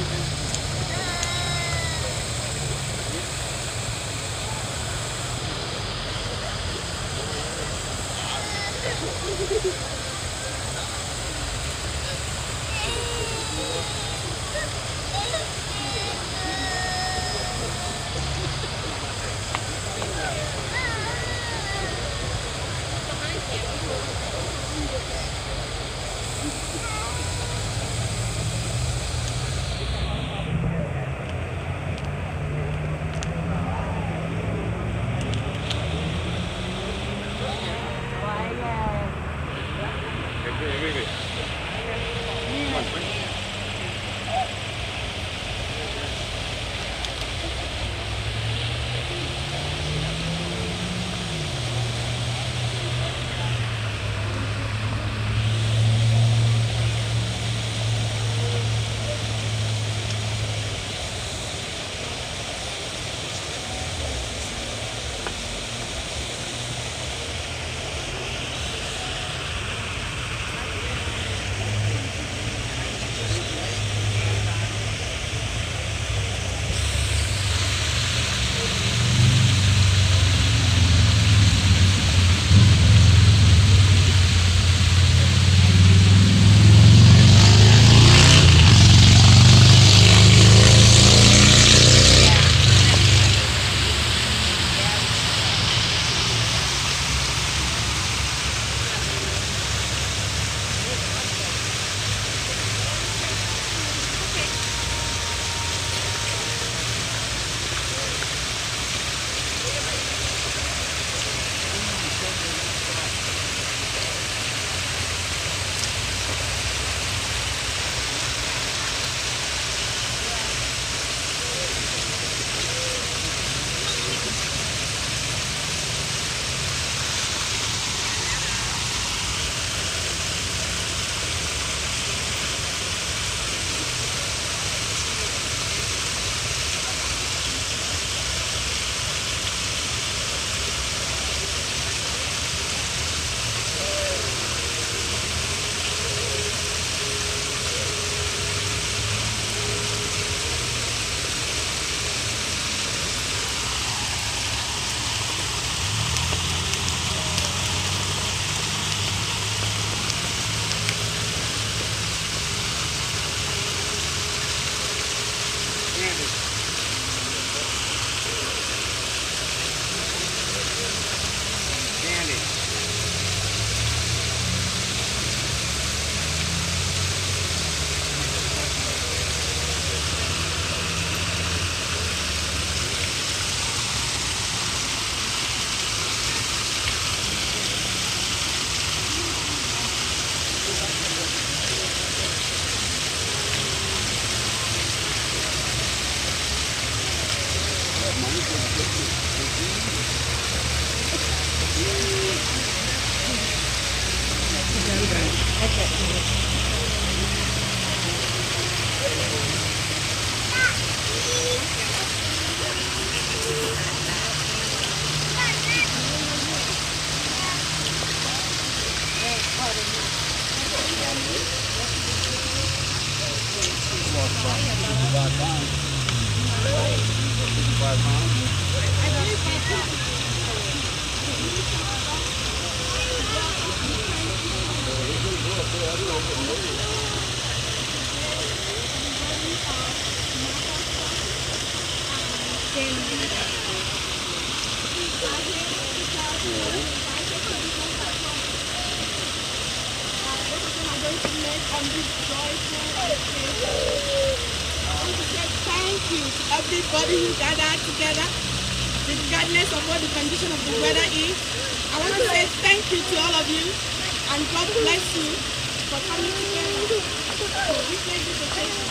Everybody who gathered together, regardless of what the condition of the weather is. I want to say thank you to all of you, and God bless you for coming together to witness this occasion.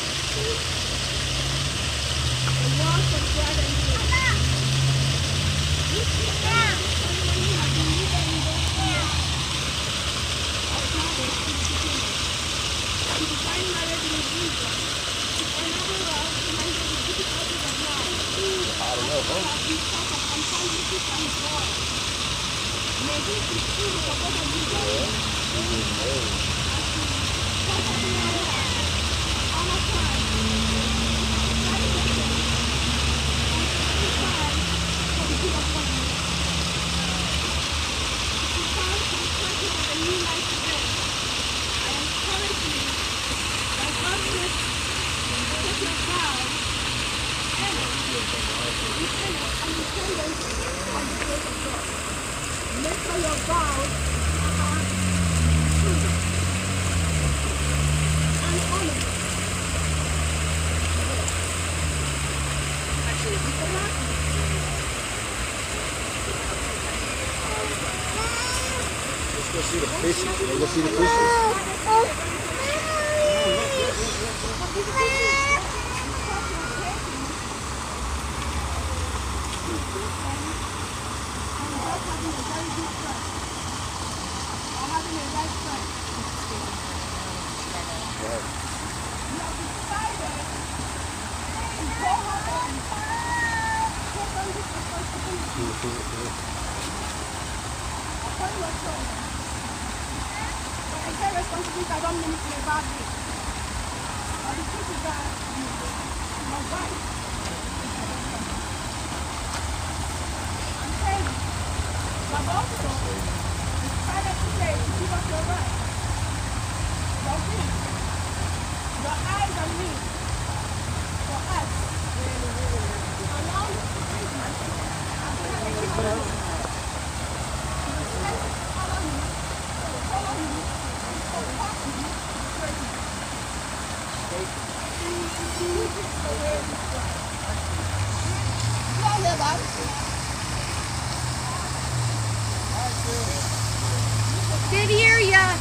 The words of God and in the place of God. Make sure your vows are true and honest. Actually, it's the last one. Let's go see the fishes. Let's go see the fishes. Responsibility, I don't mean it in a bad way. But the truth is that my wife, I'm saying, but also decided to say to give us your right, your feet, your eyes and me, for us. Allow me to follow you. Did hear ya.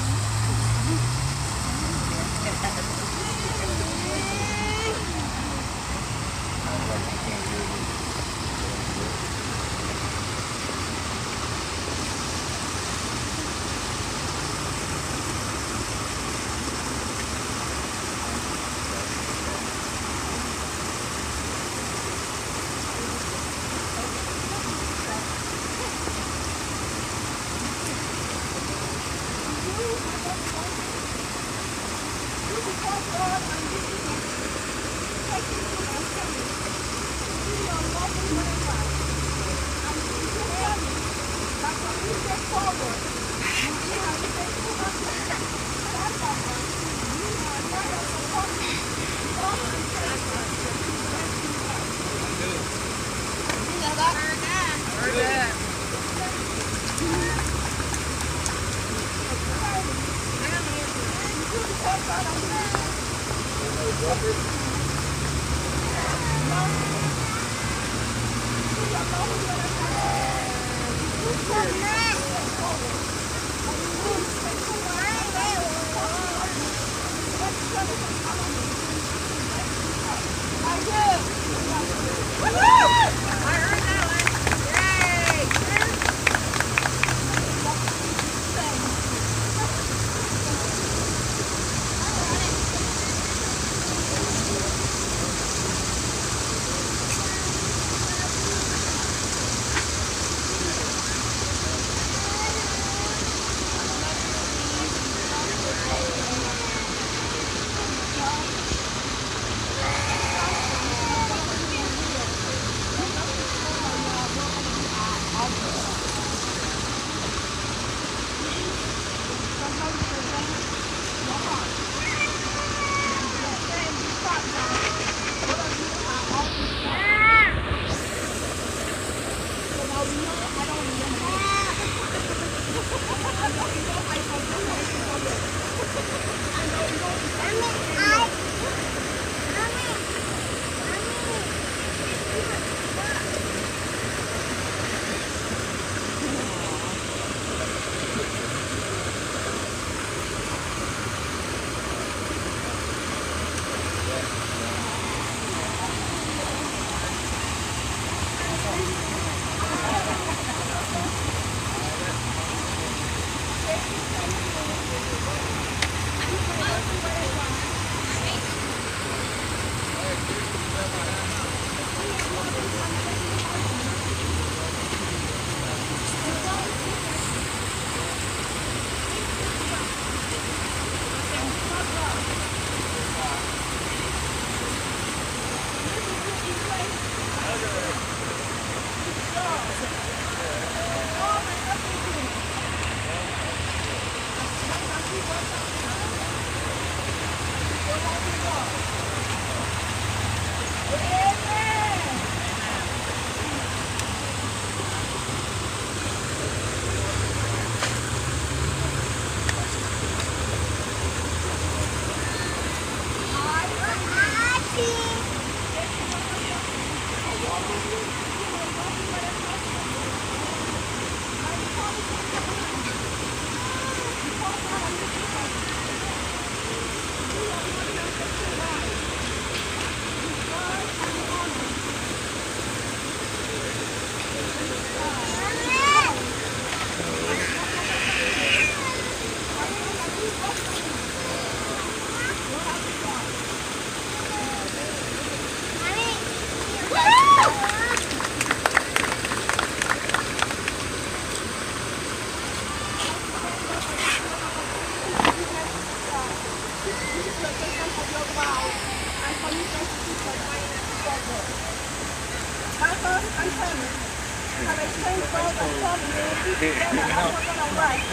Marcus and Simon have exchanged vows and promised they will be together as husband and wife.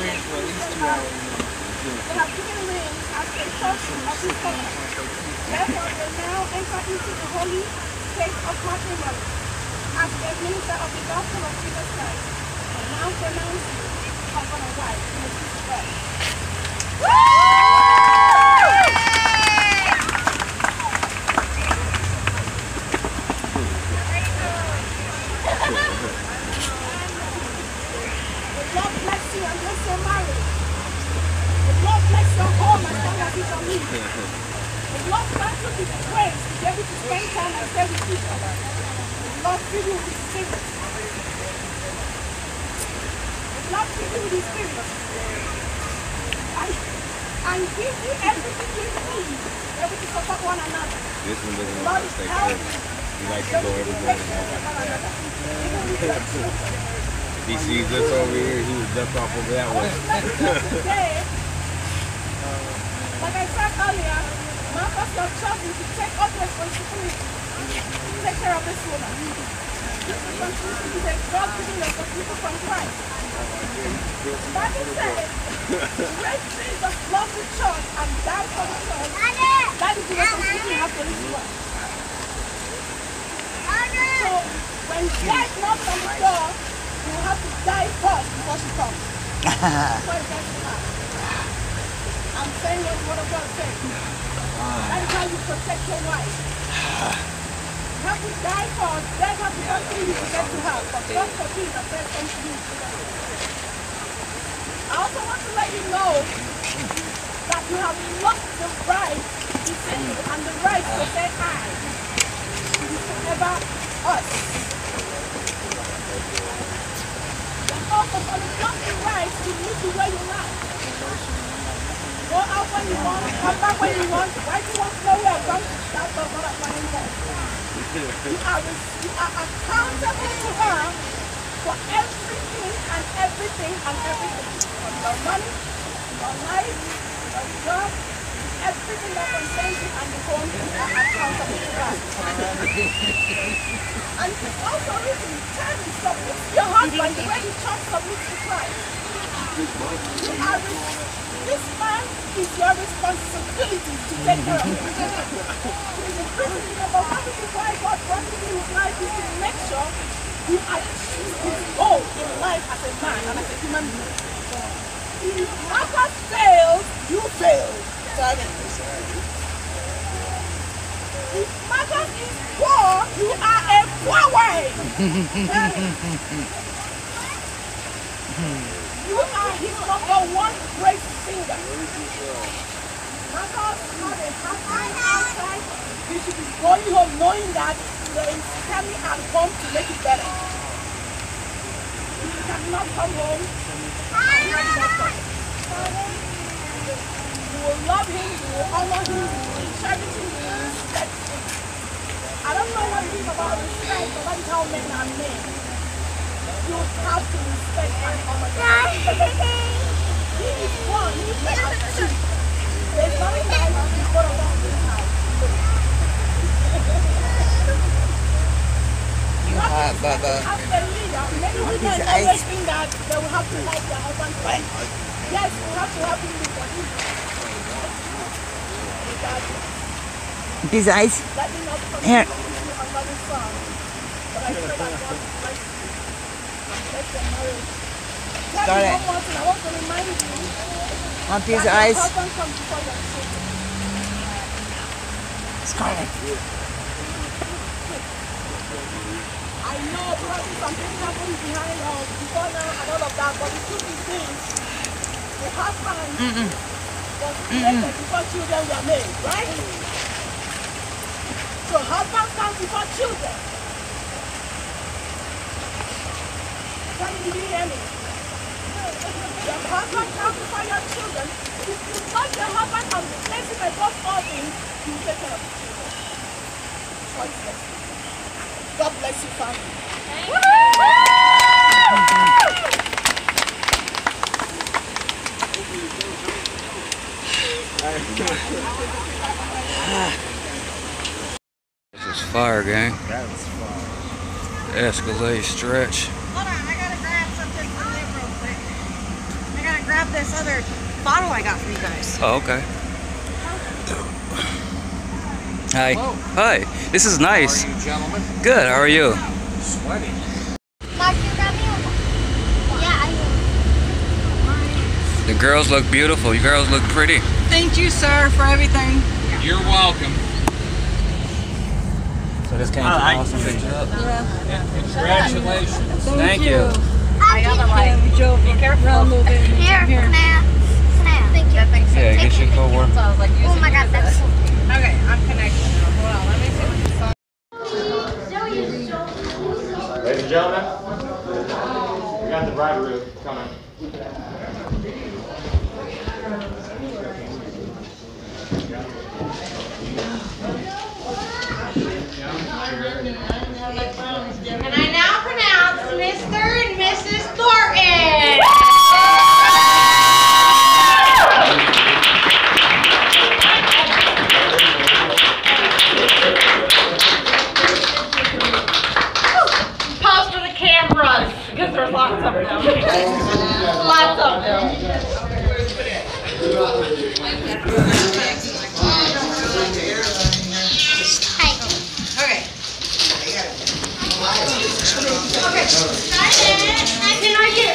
They have given rings as a token of this covenant. Therefore, they now enter into the holy state of matrimony as a minister of the gospel of Jesus Christ. And now pronounce you husband and wife in Jesus Christ. God bless you and bless your marriage. The Lord bless your home as long as it's on me. The Lord grant you His grace to be able to spend time and stay with each other. The Lord fill you with His Spirit. The Lord fill you with His Spirit. And give you everything you need to be able to support one another. This one doesn't want to stay close. He likes to go everywhere and nobody there. He sees us over here, he would jump off over that way. Like I said earlier, Marcus, your chosen to take all the responsibility to take care of this woman. This responsibility is a God-given responsibility from Christ. The Bible says, great Jesus loved the church and died for the church. That is the responsibility you have to this one. So, when death knocks on the door, you have to die first before she comes. Before it gets to her. I'm saying what the word of God says. That is how you protect your wife. You have to die first, then have to come to you to get to her. But God forbid that death comes to you. I also want to let you know that you have lost the right to say and the right to say I. It is forever us. Also, for the just the right to live the way you like. Go out when you want, come back when you want. Why do you want to know where I'm going? That's not what I'm planning for. You are accountable to her for everything and everything and everything. Your money, your life, your job, everything that concerns you and the home, you are accountable to her. And also listen, tell me, submit to your husband the way the church submits to Christ. This man is your responsibility to take care of him. The principle number one is why God brought him in his life is to make sure he achieves his goal in life as a man and as a human being. If Marcus fails, you fail. If Marcus is poor, you are a poor wife. You are his #1 great singer. Marcus had a hard time outside. You should be going home knowing that there is Tammy at home to make it better. You cannot come home and have that problem. You will love him, you will honor him, you will cherish him, you will respect him. I don't know what it is about respect, but that is how men are made. You have to respect and honor him. He is one, he is a chief. There's nothing nice in the God of this house. As a leader, many women always think that they will have to like their husband. Yes, we have to help him with what he does. These eyes. Let me not come Here. to another song. But I pray that God bless you and bless your marriage. Tell me one more thing. I want to remind you On these that eyes. your husband comes before your children. Scarlet. I know probably something happened behind before now and all of that, but the truth is this. The husband was created before children were made, right? So husband comes before children. Did you hear me? Your husband comes before your children. If you love your husband and place him above all things, you will take care of the children. Choiceless. God bless you, family. This fire, gang. That's fun. Escalade stretch. Hold on, I gotta grab something from there real quick. I gotta grab this other bottle I got for you guys. Oh, okay. Hi. Hello. Hi. This is nice. How are you, gentlemen? Good. How are you? Sweaty. Mark, you got me one? Yeah, I The girls look beautiful. You girls look pretty. Thank you, sir, for everything. You're welcome. So this came to an awesome big job. Congratulations. Thank you. I got the light. Be careful. Here, can I? Thank you. Yeah, get your co-worker. So I was like, Oh my god, that's so okay, I'm connected now. Hold on, let me see what this song. Ladies and gentlemen, we got the bride room coming. And I now pronounce Mr. and Mrs. Thornton. Pause for the cameras, because there's lots of them. Lots of them. Okay. Okay. Can I get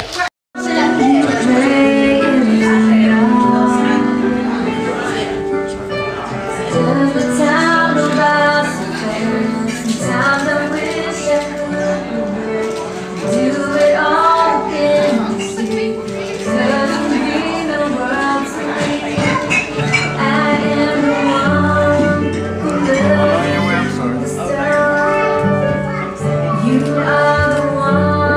You are the one.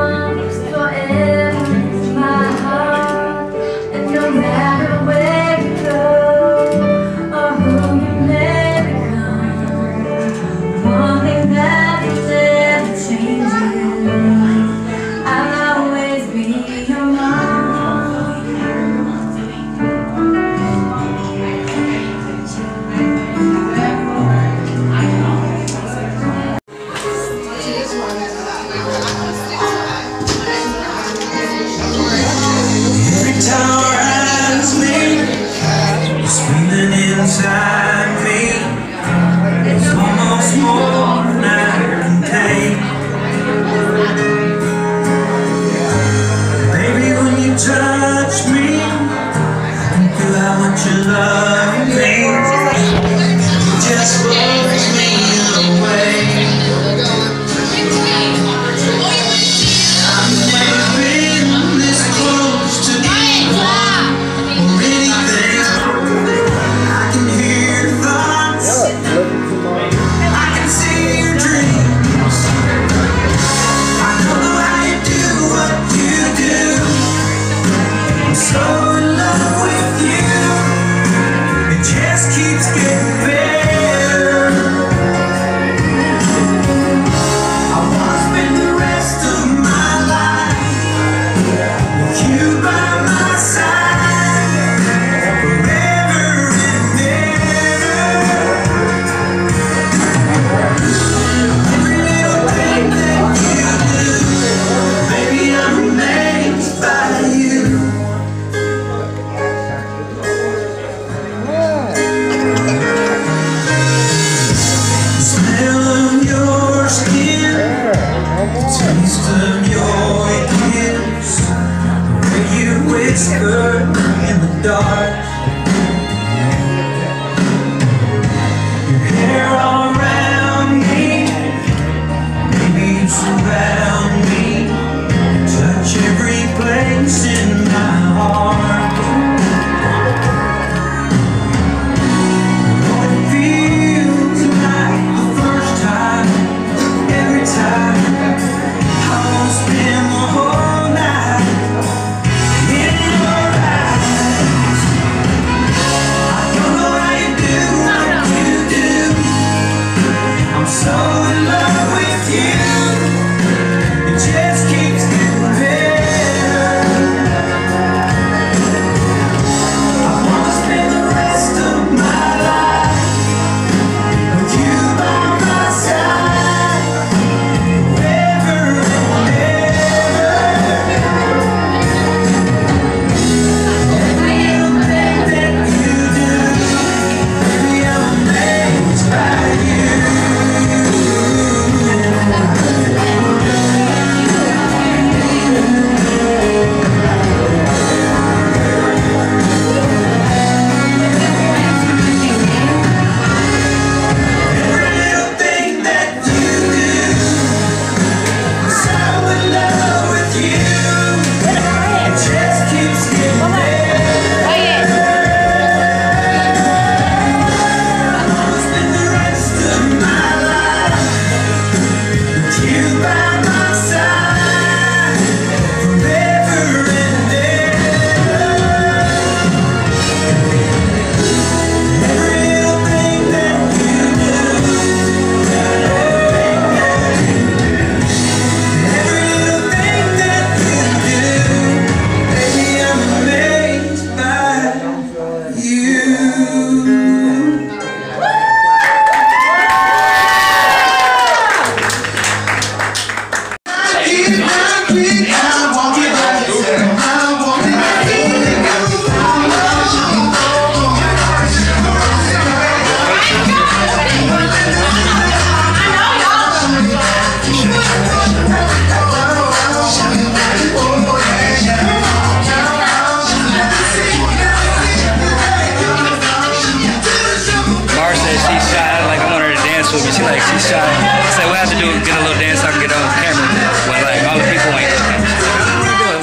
with me. She's shy. I said, what I have to do is get a little dance so I can get on camera when like all the people ain't looking. She's like, what are we doing?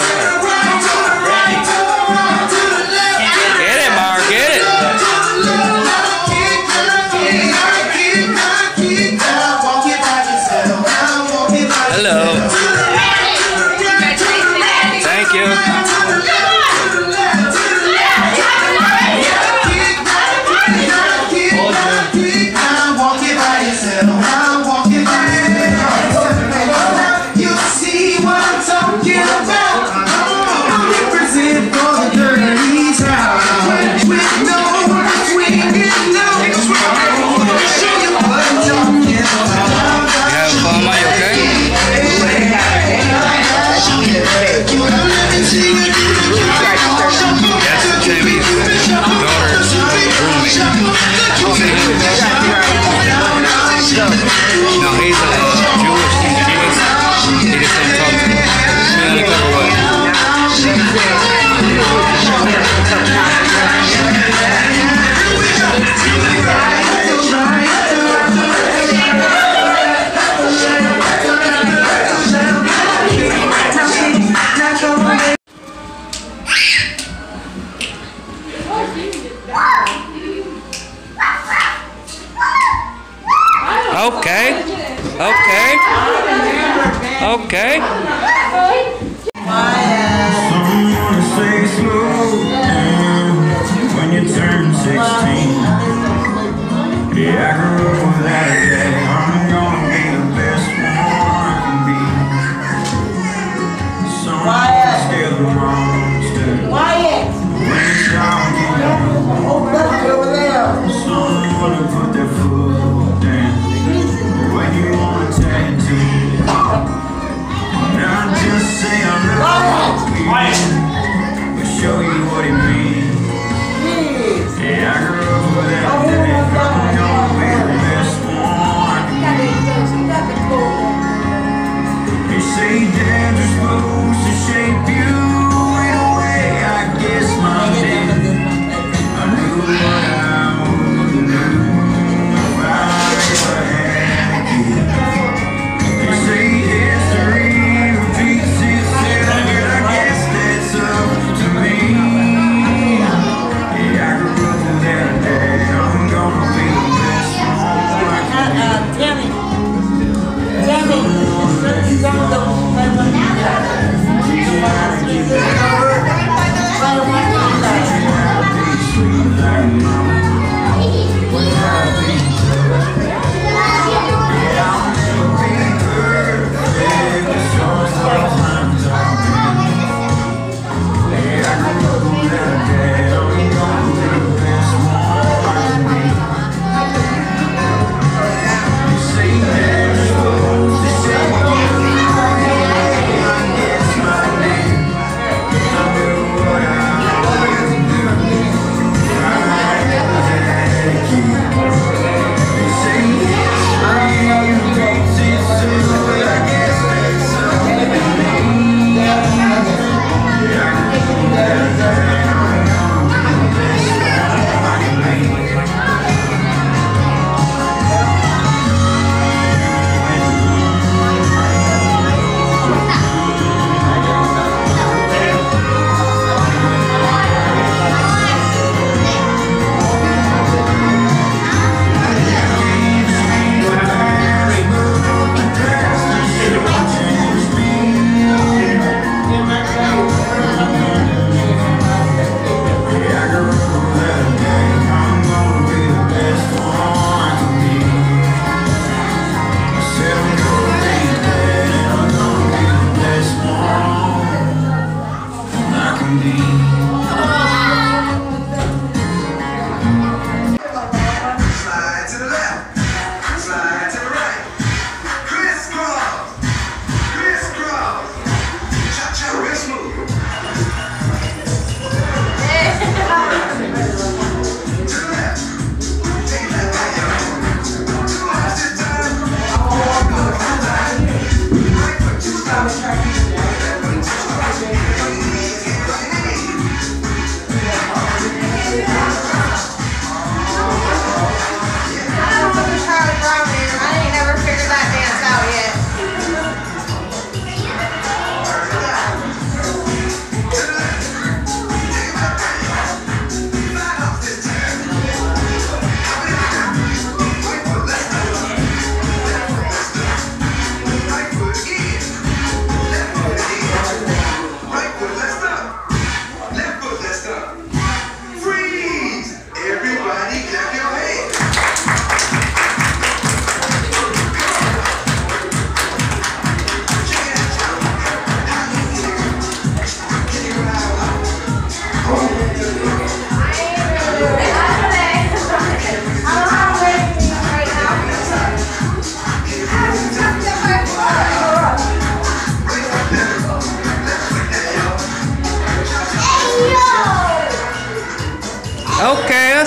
Get it, Mar, get it. Hello. Thank you. No, he's Jewish. He's Jewish. He just don't talk to me. In a clever way. Okay. Okay. Okay. Someone say slow down when you turn 16. Yeah, I grew up with that day. I'm gonna be the best one I can be. Someone scare the monster. When it's all someone to put their foot down. When you want to tattoo, not just say I love you, but show you what it means. Yeah, I grew up with that day. I'm gonna be the best one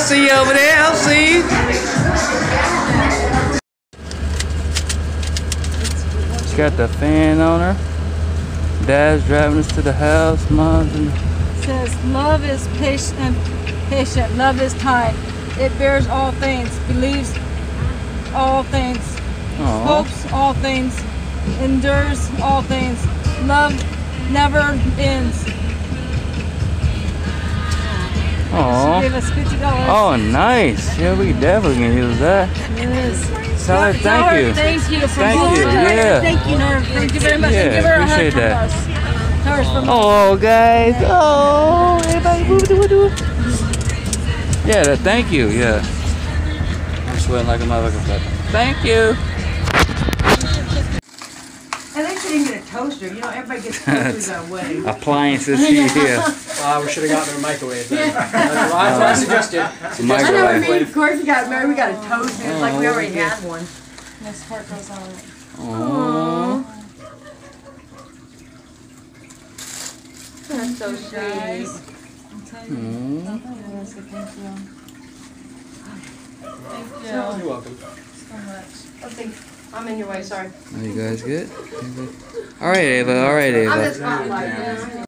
see you over there. I'll see you. Got the fan on her. Dad's driving us to the house. Mom's in. Says love is patient. Love is kind. It bears all things, believes all things, hopes all things, endures all things. Love never ends. Aww. She gave us $50. Oh, nice. Yeah, we definitely can use that. Yes. Tell her thank you. Thank you. Thank you. Yeah. Thank you, Nerve. Thank you very much. Yeah, And give her a hug appreciate from that. us. Hers from us. Oh, guys. Oh, everybody. Woo. Yeah, thank you. Yeah. I'm sweating like a motherfucker. But thank you. At least you didn't get a toaster. You know, everybody gets toasters that way. Appliances here. We should have gotten a microwave then. That's what I suggested. I know what I mean. Of course, we got married. We got a toaster. It's like we already had one. This part goes on. Aww. That's so sweet. You're welcome. I'm in your way. Sorry. Are you guys good? All right, Ava. All right, Ava. I'm just spotlight.